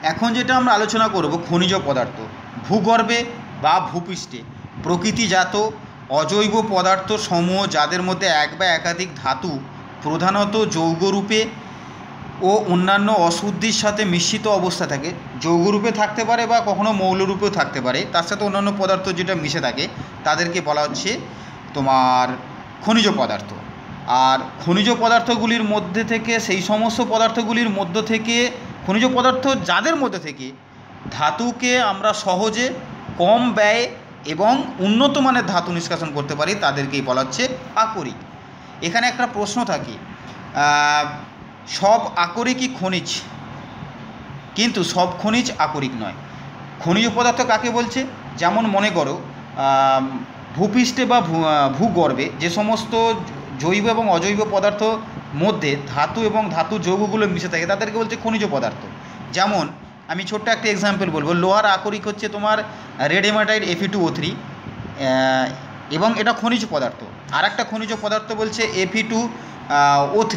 এখন যেটা আমরা আলোচনা করব খনিজ পদার্থ। ভূগর্ভে বা ভূপৃষ্ঠে প্রকৃতিজাত অজৈব পদার্থ সমূহ যাদের মধ্যে এক বা একাধিক ধাতু প্রধানত যৌগরূপে ও অন্যান্য অশুদ্ধির সাথে মিশ্রিত অবস্থা থাকে। যৌগরূপে থাকতে পারে বা কখনো মৌলরূপেও থাকতে পারে, তার সাথে অন্যান্য পদার্থ যেটা মিশে থাকে তাদেরকে বলা হচ্ছে তোমার খনিজ পদার্থ। আর খনিজ পদার্থগুলির মধ্যে থেকে সেই সমস্ত পদার্থগুলির মধ্য থেকে খনিজ পদার্থ যাদের মধ্যে থেকে ধাতুকে আমরা সহজে কম ব্যয়ে এবং উন্নত মানের ধাতু নিষ্কাশন করতে পারি তাদেরকেই বলা হচ্ছে আকরিক। এখানে একটা প্রশ্ন থাকে, সব আকরিকই খনিজ, কিন্তু সব খনিজ আকরিক নয়। খনিজ পদার্থ কাকে বলছে? যেমন মনে করো ভূপৃষ্ঠে বা ভূগর্ভে যে সমস্ত জৈব এবং অজৈব পদার্থ মধ্যে ধাতু এবং ধাতু যৌগগুলো মিশে থাকে তাদেরকে বলছে খনিজ পদার্থ। যেমন আমি ছোট্ট একটা এক্সাম্পল বলবো, লোহার আকরিক হচ্ছে তোমার রেড হেমাটাইট Fe2O3 এবং এটা খনিজ পদার্থ। আর একটা খনিজ পদার্থ বলছে Fe2O3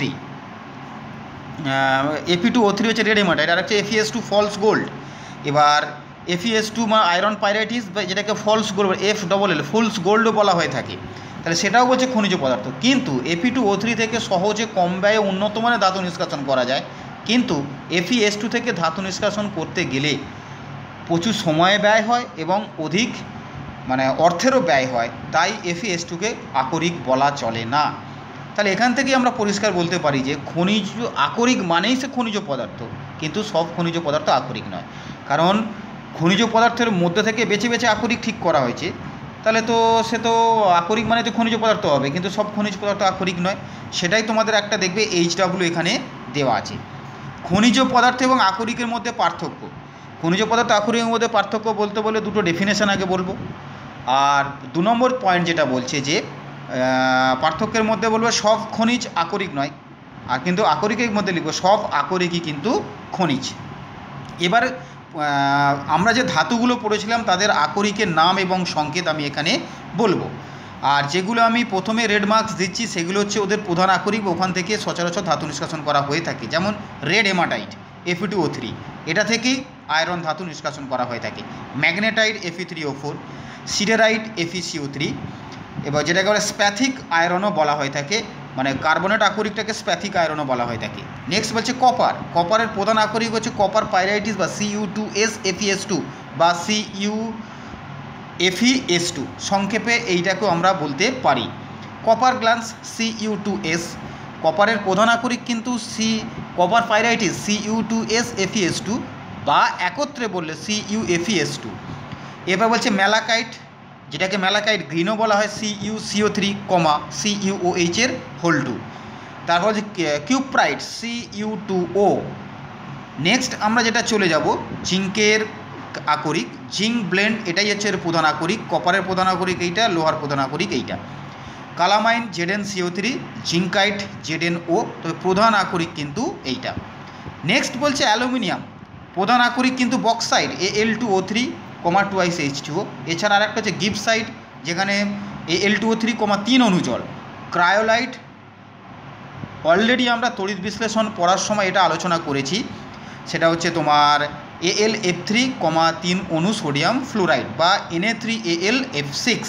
Fe2O3 হচ্ছে রেড হেমাটাইট, আর হচ্ছে FeS2 ফলস গোল্ড। এবার FeS2 আয়রন পাইরাইটিস যেটাকে ফলস গোল্ড FLL ফুলস গোল্ডও বলা হয়ে থাকে, তাহলে সেটাও বলছে খনিজ পদার্থ। কিন্তু Fe2O3 থেকে সহজে কম ব্যয়ে উন্নত মানের ধাতু নিষ্কাশন করা যায়, কিন্তু FeS2 থেকে ধাতু নিষ্কাশন করতে গেলে প্রচুর সময় ব্যয় হয় এবং অধিক অর্থেরও ব্যয় হয়, তাই FeS2কে আকরিক বলা চলে না। তাহলে এখান থেকেই আমরা পরিষ্কার বলতে পারি যে খনিজ আকরিক মানেই সে খনিজ পদার্থ, কিন্তু সব খনিজ পদার্থ আকরিক নয়। কারণ খনিজ পদার্থের মধ্যে থেকে বেছে বেছে আকরিক ঠিক করা হয়েছে, তাহলে তো সে তো আকরিক মানে তো খনিজ পদার্থ হবে, কিন্তু সব খনিজ পদার্থ আকরিক নয়। সেটাই তোমাদের একটা দেখবে HW এখানে দেওয়া আছে। খনিজ পদার্থ এবং আকরিকের মধ্যে পার্থক্য। খনিজ পদার্থ আকরিকের মধ্যে পার্থক্য বলতে বলে দুটো ডেফিনেশন আগে বলবো, আর 2 নম্বর পয়েন্ট যেটা বলছে যে পার্থক্যের মধ্যে বলবো সব খনিজ আকরিক নয়, আর কিন্তু আকরিকের মধ্যে লিখবো সব আকরিকই কিন্তু খনিজ। এবার আমরা যে ধাতুগুলো পড়েছিলাম তাদের আকরিকের নাম এবং সংকেত আমি এখানে বলবো, আর যেগুলো আমি প্রথমে রেড মার্কস দিচ্ছি সেগুলো হচ্ছে ওদের প্রধান আকরিক, ওখান থেকে সচরাচর ধাতু নিষ্কাশন করা হয়ে থাকে। যেমন রেড হেমাটাইট Fe2O3, এটা থেকেই আয়রন ধাতু নিষ্কাশন করা হয়ে থাকে। ম্যাগনেটাইট Fe3O4, সিডেরাইট FeCO3, এবার যেটাকে বলে স্প্যাথিক আয়রনও বলা হয়ে থাকে, কার্বনেট আকরিকটাকে স্প্যাথিক আয়রনও বলা হয়ে থাকে। নেক্সট বলছে কপার। কপারের প্রধান আকরিক হচ্ছে কপার পাইরাইটিস বা Cu2S FeS2 বা CuFeS2, সংক্ষেপে এইটাকেও আমরা বলতে পারি। Copper glance Cu2S। কপারের প্রধান আকরিক কিন্তু কপার পাইরাইটিস Cu2S FeS2 বা একত্রে বললে CuFeS2। এবার বলছে ম্যালাকাইট, যেটাকে ম্যালাকাইট গ্রিনও বলা হয় CuCO3, CuOH এর হোল 2। তারপর হচ্ছে কিউপ্রাইট Cu2O। নেক্সট আমরা যেটা চলে যাব জিঙ্কের আকরিক, জিঙ্ক ব্লেন্ড, এটাই হচ্ছে এর প্রধান আকরিক। কপারের প্রধান আকরিক এইটা, লোহার প্রধান আকরিক এইটা। কালামাইন ZnCO3, জিঙ্কাইট ZnO, তবে প্রধান আকরিক কিন্তু এইটা। নেক্সট বলছে অ্যালুমিনিয়াম, প্রধান আকরিক কিন্তু বক্সাইট Al2O3, 2H2O। এছাড়া আরেকটা হচ্ছে গিবসাইট, যেখানে Al2O3, 3 অণু জল। ক্রায়োলাইট, অলরেডি আমরা তড়িৎ বিশ্লেষণ পড়ার সময় এটা আলোচনা করেছি, সেটা হচ্ছে তোমার AlF3, 3 অণু সোডিয়াম ফ্লোরাইড বা Na3AlF6।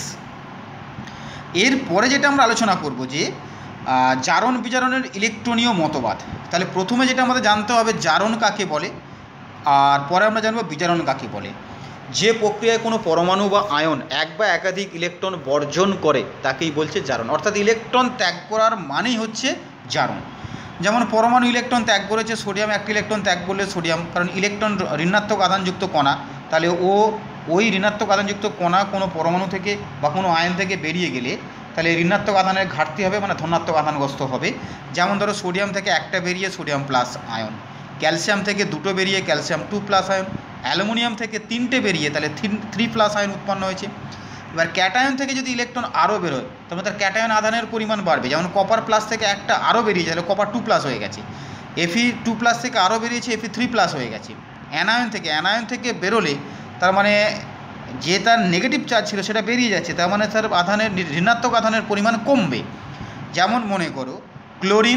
এরপরে যেটা আমরা আলোচনা করব যে জারণ বিজারণের ইলেকট্রনীয় মতবাদ। তাহলে প্রথমে যেটা আমাদের জানতে হবে জারণ কাকে বলে, আর পরে আমরা জানবো বিজারণ কাকে বলে। যে প্রক্রিয়ায় কোনো পরমাণু বা আয়ন এক বা একাধিক ইলেকট্রন বর্জন করে তাকেই বলছে জারণ, অর্থাৎ ইলেকট্রন ত্যাগ করার মানেই হচ্ছে জারণ। যেমন পরমাণু ইলেকট্রন ত্যাগ করেছে, সোডিয়াম একটা ইলেকট্রন ত্যাগ করলে সোডিয়াম, কারণ ইলেকট্রন ঋণাত্মক আধানযুক্ত কণা, তাহলে ওই ঋণাত্মক আধানযুক্ত কণা কোনো পরমাণু থেকে বা কোনো আয়ন থেকে বেরিয়ে গেলে তাহলে ঋণাত্মক আধানের ঘাটতি হবে, ধনাত্মক আধানগ্রস্ত হবে। যেমন ধরো সোডিয়াম থেকে একটা বেরিয়ে সোডিয়াম প্লাস আয়ন, ক্যালসিয়াম থেকে 2টো বেরিয়ে ক্যালসিয়াম 2 প্লাস আয়ন, অ্যালুমিনিয়াম থেকে 3টে বেরিয়ে তাহলে 3 প্লাস আয়ন উৎপন্ন হয়েছে। এবার ক্যাটায়ন থেকে যদি ইলেকট্রন আরও বেরোয় তবে তার ক্যাটায়ন আধানের পরিমাণ বাড়বে। যেমন কপার প্লাস থেকে একটা আরও বেরিয়েছে, তাহলে কপার 2 প্লাস হয়ে গেছে। Fe2 প্লাস থেকে আরও বেরিয়েছে, Fe3 প্লাস হয়ে গেছে। অ্যানায়ন থেকে বেরোলে তার যে তার নেগেটিভ চার্জ ছিল সেটা বেরিয়ে যাচ্ছে, তার তার আধানের ঋণাত্মক আধানের পরিমাণ কমবে। যেমন মনে করো ক্লোরিন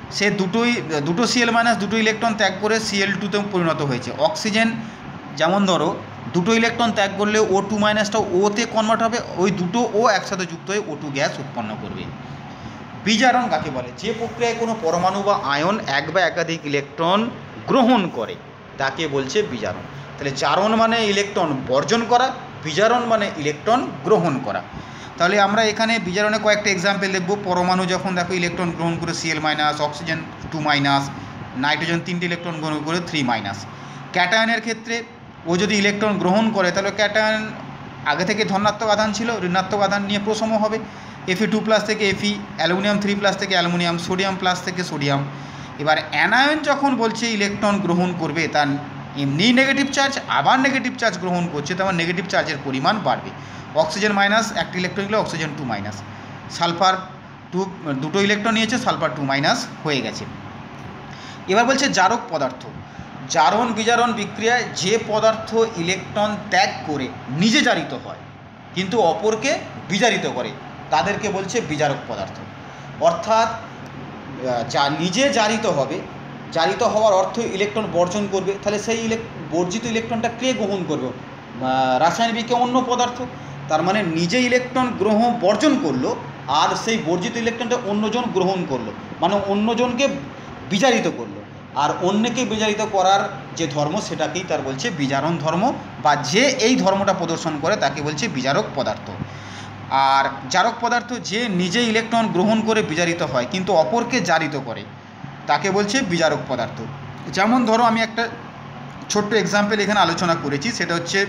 সে দুটো Cl মাইনাস দুটো ইলেকট্রন ত্যাগ করে Cl2-তে পরিণত হয়েছে। অক্সিজেন যেমন ধরো দুটো ইলেকট্রন ত্যাগ করলে O2 মাইনাসটা ওতে কনভার্ট হবে, ওই দুটো ও একসাথে যুক্ত হয়ে O2 গ্যাস উৎপন্ন করবে। বিজারণ কাকে বলে? যে প্রক্রিয়ায় কোনো পরমাণু বা আয়ন এক বা একাধিক ইলেকট্রন গ্রহণ করে তাকে বলছে বিজারণ। তাহলে জারণ মানে ইলেকট্রন বর্জন করা, বিজারণ মানে ইলেকট্রন গ্রহণ করা। তাহলে আমরা এখানে বিজারণে কয়েকটা এক্সাম্পল দেখব। পরমাণু যখন দেখো ইলেকট্রন গ্রহণ করে Cl minus, oxygen 2 minus, nitrogen 3টে ইলেকট্রন গ্রহণ করে 3 মাইনাস। ক্যাটায়নের ক্ষেত্রে ও যদি ইলেকট্রন গ্রহণ করে তাহলে ক্যাটায়ন আগে থেকে ধনাত্মক আধান ছিল, ঋণাত্মক আধান নিয়ে প্রসম হবে। Fe2+ থেকে Fe, অ্যালুমিনিয়াম 3+ থেকে অ্যালুমিনিয়াম, সোডিয়াম প্লাস থেকে সোডিয়াম। এবার অ্যানায়ন যখন বলছে ইলেকট্রন গ্রহণ করবে, তার এমনি নেগেটিভ চার্জ আবার নেগেটিভ চার্জ গ্রহণ করছে, তখন নেগেটিভ চার্জের পরিমাণ বাড়বে। অক্সিজেন মাইনাস একটা ইলেকট্রন নিলে অক্সিজেন 2 মাইনাস, সালফার দুটো ইলেকট্রন নিয়েছে, সালফার 2 মাইনাস হয়ে গেছে। এবার বলছে জারক পদার্থ। জারণ বিজারণ বিক্রিয়ায় যে পদার্থ ইলেকট্রন ত্যাগ করে নিজে জারিত হয় কিন্তু অপরকে বিজারিত করে তাদেরকে বলছে বিজারক পদার্থ। অর্থাৎ যা নিজে জারিত হবে, জারিত হওয়ার অর্থ ইলেকট্রন বর্জন করবে, তাহলে সেই বর্জিত ইলেকট্রনটা কে গ্রহণ করবে? রাসায়নিক বিক্রিয়া অন্য পদার্থ। তার মানে নিজে ইলেকট্রন বর্জন করলো আর সেই বর্জিত ইলেকট্রনটা অন্যজন গ্রহণ করলো, মানে অন্যজনকে বিজারিত করলো। আর অন্যকে বিজারিত করার যে ধর্ম সেটাকেই তার বলছে বিজারণ ধর্ম, বা যে এই ধর্মটা প্রদর্শন করে তাকে বলছে বিজারক পদার্থ। আর জারক পদার্থ যে নিজে ইলেকট্রন গ্রহণ করে বিজারিত হয় কিন্তু অপরকে জারিত করে তাকে বলছে বিজারক পদার্থ। যেমন ধরো আমি একটা ছোট্ট এক্সাম্পল এখানে আলোচনা করেছি, সেটা হচ্ছে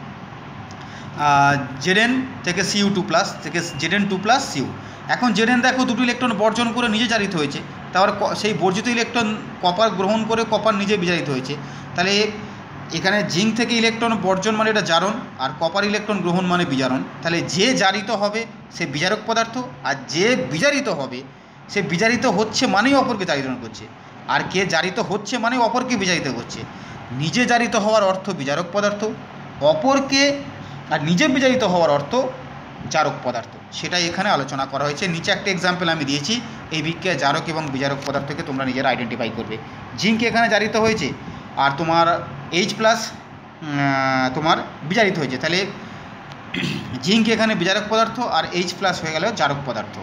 Zn থেকে Cu2+ থেকে Zn2+Cu। এখন Zn দেখো দুটো ইলেকট্রন বর্জন করে নিজে জারিত হয়েছে, তারপর সেই বর্জিত ইলেকট্রন কপার গ্রহণ করে কপার নিজে বিজারিত হয়েছে। তাহলে এখানে জিঙ্ক থেকে ইলেকট্রন বর্জন মানে এটা জারণ, আর কপার ইলেকট্রন গ্রহণ মানে বিজারণ। তাহলে যে জারিত হবে সে বিজারক পদার্থ, আর যে বিজারিত হবে সে বিজারিত হচ্ছে মানেই অপরকে জারিত করছে, আর কে জারিত হচ্ছে মানে অপরকে বিজারিত করছে। নিজে জারিত হওয়ার অর্থ বিজারক পদার্থ, অপরকে আর নিজে বিজারিত হওয়ার অর্থ জারক পদার্থ, সেটাই এখানে আলোচনা করা হয়েছে। নিচে একটা এক্সাম্পল আমি দিয়েছি, এই বিক্রিয়ায় জারক এবং বিজারক পদার্থকে তোমরা নিজেরা আইডেন্টিফাই করবে। জিঙ্ক এখানে জারিত হয়েছে আর তোমার H+ তোমার বিজারিত হয়েছে, তাহলে জিঙ্ক এখানে বিজারক পদার্থ আর H+ হয়ে গেল জারক পদার্থ,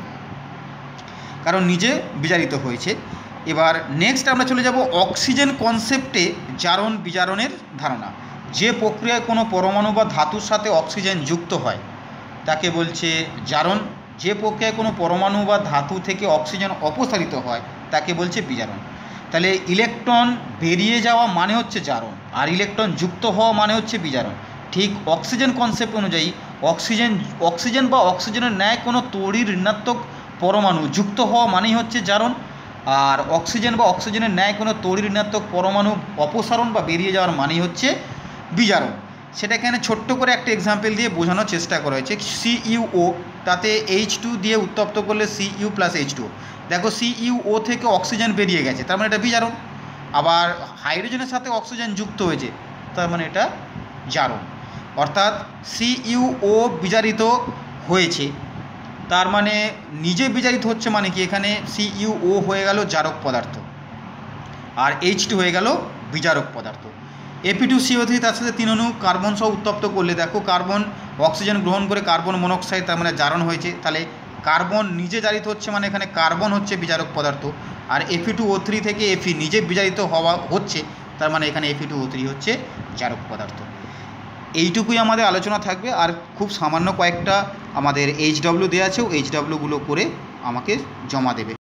কারণ নিজে বিজারিত হয়েছে। এবার নেক্সট আমরা চলে যাব অক্সিজেন কনসেপ্টে জারণ বিজারণের ধারণা। যে প্রক্রিয়ায় কোনো পরমাণু বা ধাতুর সাথে অক্সিজেন যুক্ত হয় তাকে বলছে জারণ। যে প্রক্রিয়ায় কোনো পরমাণু বা ধাতু থেকে অক্সিজেন অপসারিত হয় তাকে বলছে বিজারণ। তাহলে ইলেকট্রন বেরিয়ে যাওয়া মানে হচ্ছে জারণ, আর ইলেকট্রন যুক্ত হওয়া মানে হচ্ছে বিজারণ। ঠিক অক্সিজেন কনসেপ্ট অনুযায়ী অক্সিজেন বা অক্সিজেনের ন্যায় কোনো তড়িৎ ঋণাত্মক পরমাণু যুক্ত হওয়া মানেই হচ্ছে জারণ, আর অক্সিজেন বা অক্সিজেনের ন্যায় কোনো তড়িৎ ঋণাত্মক পরমাণু অপসারণ বা বেরিয়ে যাওয়ার মানেই হচ্ছে বিজারণ। সেটা এখানে ছোট্ট করে একটা এক্সাম্পল দিয়ে বোঝানোর চেষ্টা করা হয়েছে। CuO তাতে H2 দিয়ে উত্তপ্ত করলে Cu+H2, দেখো CuO থেকে অক্সিজেন বেরিয়ে গেছে, তার মানে এটা বিজারণ। আবার হাইড্রোজেনের সাথে অক্সিজেন যুক্ত হয়েছে, তার মানে এটা জারণ। অর্থাৎ CuO বিজারিত হয়েছে, তার মানে নিজে বিজারিত হচ্ছে, মানে কি এখানে CuO হয়ে গেল জারক পদার্থ আর H2 হয়ে গেল বিজারক পদার্থ। Fe2CO3 তার সাথে 3 অণু কার্বন সহ উত্তপ্ত করলে দেখো কার্বন অক্সিজেন গ্রহণ করে কার্বন মনোক্সাইড, তার মানে জারণ হয়েছে। তাহলে কার্বন নিজে জারিত হচ্ছে মানে এখানে কার্বন হচ্ছে বিজারক পদার্থ, আর Fe2O3 থেকে Fe নিজে বিজারিত হওয়া হচ্ছে, তার মানে এখানে Fe2O3 হচ্ছে জারক পদার্থ। এইটুকুই আমাদের আলোচনা থাকবে, আর খুব সামান্য কয়েকটা আমাদের HW দেওয়া আছে, HWগুলো করে আমাকে জমা দেবে।